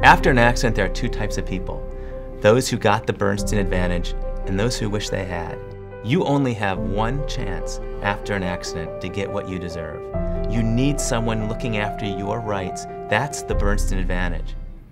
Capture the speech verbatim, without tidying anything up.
After an accident, there are two types of people: those who got the Bernstein Advantage and those who wish they had. You only have one chance after an accident to get what you deserve. You need someone looking after your rights. That's the Bernstein Advantage.